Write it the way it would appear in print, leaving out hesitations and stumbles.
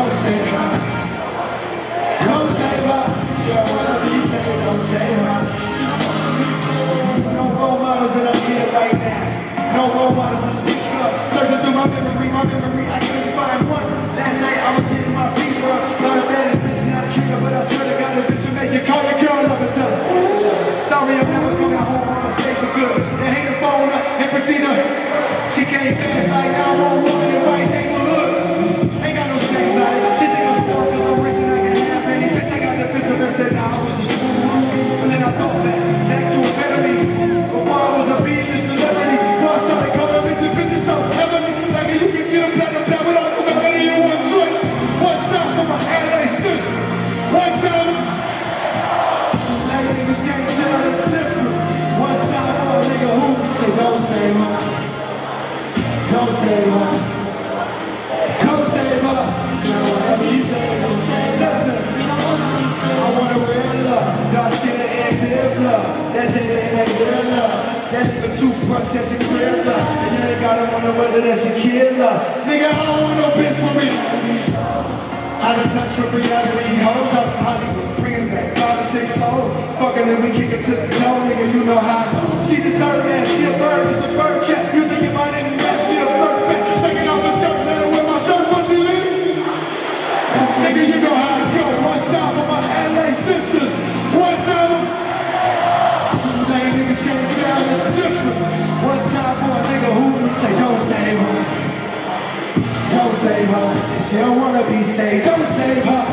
don't save her. Don't save her. She don't wanna be saved, don't save her. No role models that I'm here right now. No role models to speak up. Searching through my memory, I couldn't find one. Last night I was getting my feet up. Not a baddest bitch, not trigger, but I swear to God, a bitch will make you call your girl up and tell her. Sorry, I'm never coming home, I'ma stay for good. And hang the phone up and proceed to. She came fast like 911 in the right neighborhood. Ain't got no shame about it. She think I'm spoiled cause I'm rich and I can have any. Bitch, I got the pistol and said, nah, I was the school. But then I thought back to a better me. Before I was a B-list celebrity. Before I started calling bitches so heavily. Like you can get a platinum down without no melody in one sweat. One time for my LA sis. One time. Like niggas can't tell the difference. One time for a nigga who say don't save her. Don't save her. Don't save her. She don't wanna be saved. Don't save her. Listen, I want a real love. Dark skin and clear blood. That Jada and that real love. That leave a toothbrush at your crib love. And you ain't gotta wonder whether that's your kid love. Nigga, I don't want no bitch for me. I done touched for reality hoes out in Hollywood, bringing back 5 or 6 hoes. Fucking and we kick it to the toe, nigga, you know how. She deserved that, she a bird, it's a bird check. You think if I didn't match, she a bird back. Taking off her skirt, let her wear my shirt before she leave. Nigga, you know how it go. One time for my LA sisters, one time. Lame niggas can't tell the difference. One time for a nigga who say don't save her. Don't save her. She don't wanna be saved. Don't save her.